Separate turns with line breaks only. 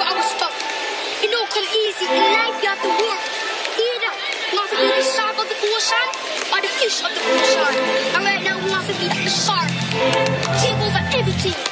for our stuff. You know, come easy. In life, you have to work. Either you want to be the shark of the ocean or the fish of the ocean. And right now, we want to be the shark. Take over everything.